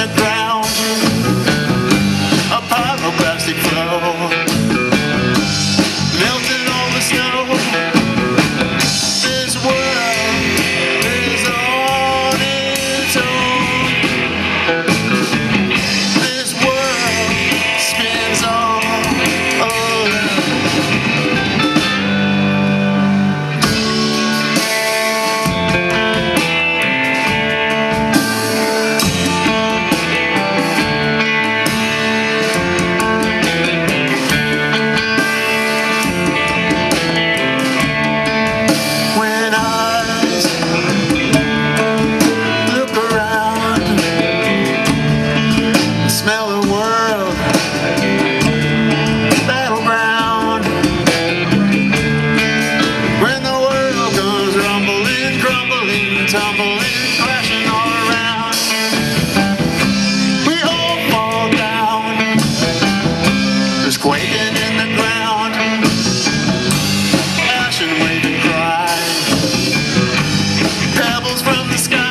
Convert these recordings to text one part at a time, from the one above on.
the ground, a pyroclastic flow, melting all the snow. This world is on its own. This world spins on alone. Smell the world, battleground. When the world comes rumbling, crumbling, tumbling, crashing all around, we all fall down. There's quaking in the ground, ash and wave and cry, pebbles from the sky.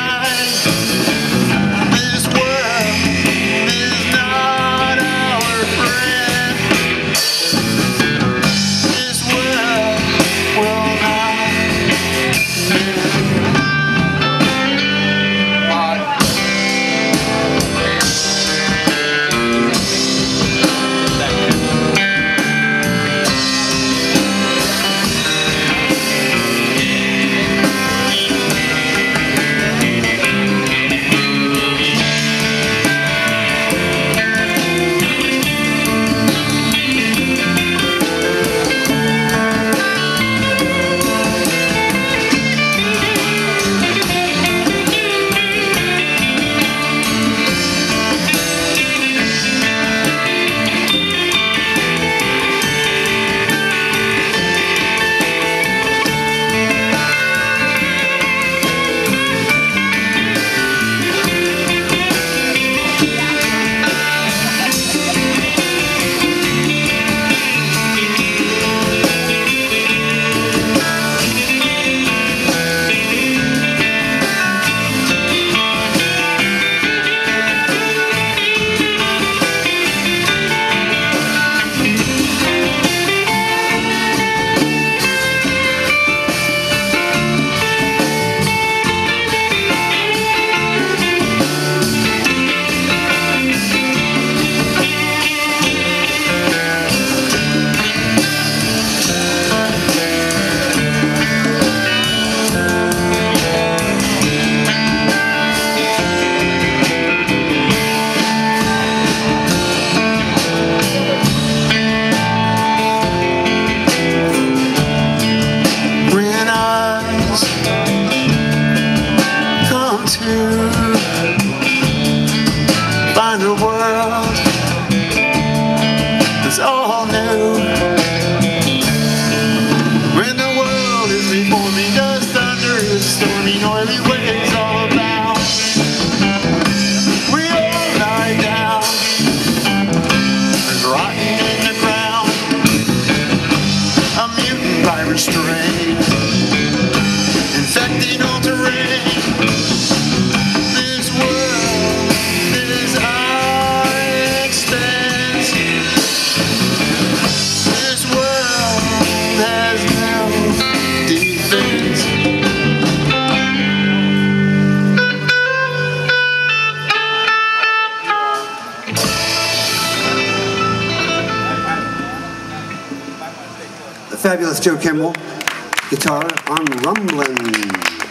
Find a world that's all new. When the world is reforming, dust thunder is storming, oily waves all about. We all lie down, there's rotten in the ground, a mutant virus strain infecting all terrain. The fabulous Joe Kimball, guitar on Rumblin'.